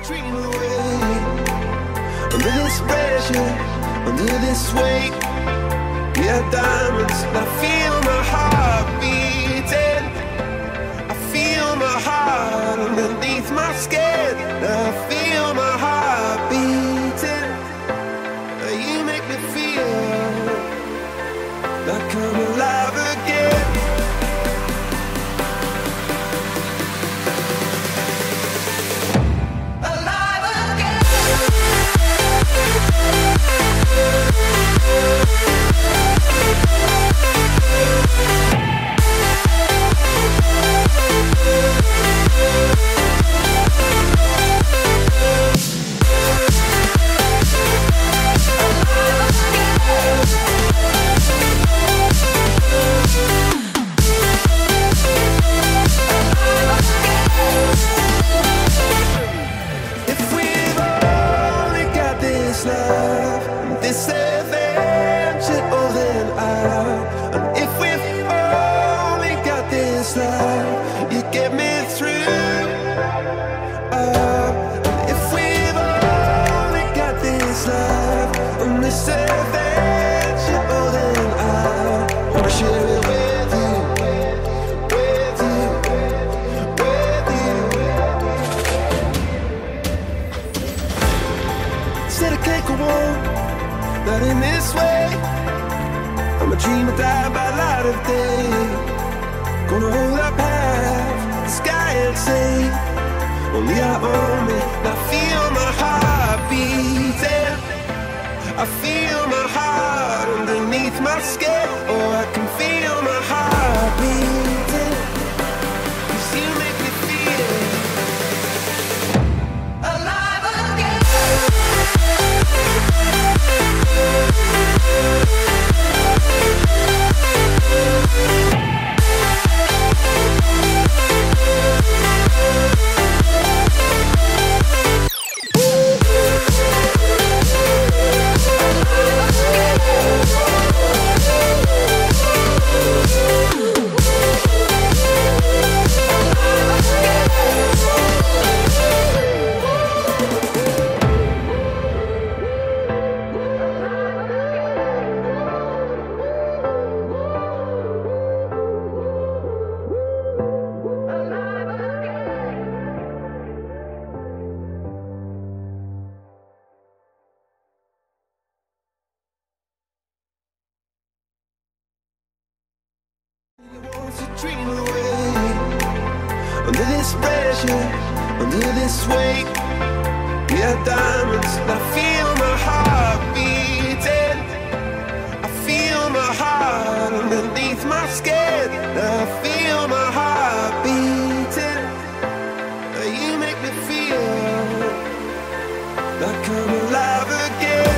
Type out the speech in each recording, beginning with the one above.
dream away. Under this pressure, under this weight, we are diamonds. And I feel my heart beating. I feel my heart underneath my skin. I feel my heart beating. You make me feel like I'm alive again. This adventure all in out. And if we've only got this love, you get me through. And if we've only got this love, and this adventure all in out, I wanna share it with you, with you, with you. Said I can't go on. Not in this way. I'm a dreamer, die by light of day. Gonna hold up half the sky and say, only I own it. I feel my heart beating. I feel my heart underneath my skin. Oh, I can feel my heart beating. 'Cause you make me feel alive again. Dream away. Under this pressure, under this weight, we are diamonds. I feel my heart beating. I feel my heart underneath my skin. I feel my heart beating. You make me feel like I'm alive again.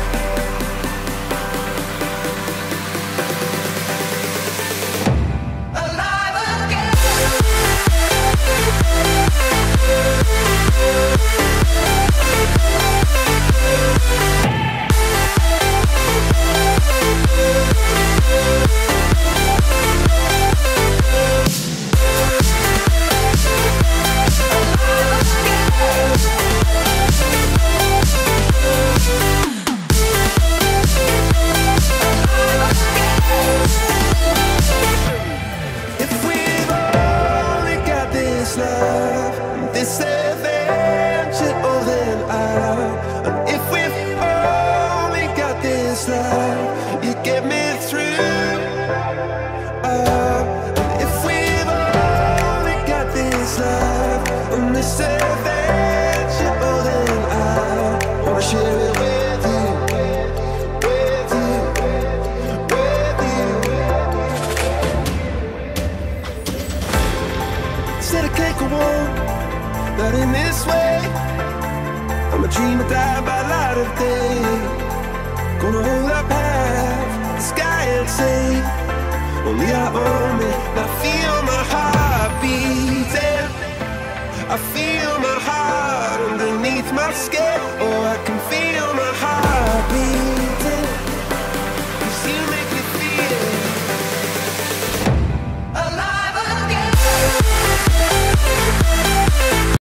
This adventure all in out. And if we've only got this love, you get me through. And if we've only got this love, and this adventure all in out, I wanna share it with you, with you, with you. Said I can't go on. Not in this way. I'm a dreamer, die by light of day. Gonna hold up half the sky and say, only I own it. I feel my heart beating. I feel my heart underneath my skin. Oh, I can